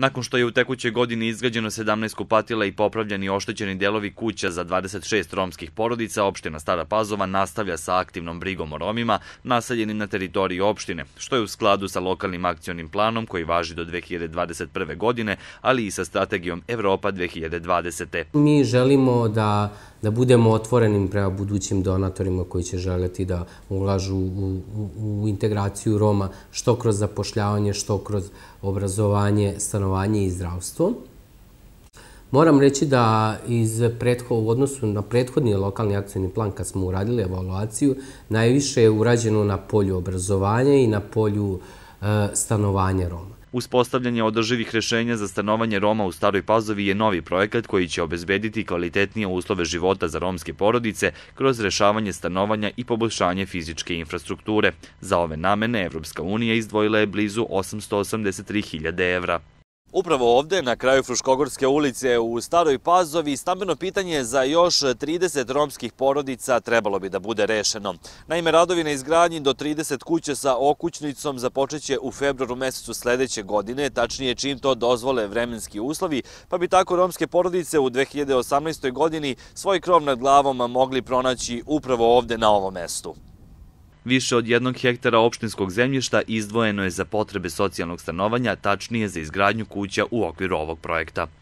Nakon što je u tekućoj godini izgrađeno 17 kupatila i popravljeni oštećeni delovi kuća za 26 romskih porodica, opština Stara Pazova nastavlja sa aktivnom brigom o Romima naseljenim na teritoriji opštine, što je u skladu sa lokalnim akcionim planom koji važi do 2021. godine, ali i sa strategijom Evropa 2020. Mi želimo da budemo otvorenim prema budućim donatorima koji će želeti da ulažu u integraciju Roma, što kroz zapošljavanje, što kroz obrazovanje, stanovanje i zdravstvo. Moram reći da u odnosu na prethodni lokalni akcioni plan, kad smo uradili evaluaciju, najviše je urađeno na polju obrazovanja i na polju stanovanja Roma. Uspostavljanje održivih rešenja za stanovanje Roma u Staroj Pazovi je novi projekat koji će obezbediti kvalitetnije uslove života za romske porodice kroz rešavanje stanovanja i poboljšanje fizičke infrastrukture. Za ove namene Evropska unija izdvojila je blizu 883.000 evra. Upravo ovde, na kraju Fruškogorske ulice u Staroj Pazovi, stambeno pitanje za još 30 romskih porodica trebalo bi da bude rešeno. Naime, radovi na izgradnji do 30 kuća sa okućnicom započeće u februaru mesecu sledeće godine, tačnije čim to dozvole vremenski uslovi, pa bi tako romske porodice u 2018. godini svoj krov nad glavom mogli pronaći upravo ovde na ovom mestu. Više od 1 hektara opštinskog zemljišta izdvojeno je za potrebe socijalnog stanovanja, tačnije za izgradnju kuća u okviru ovog projekta.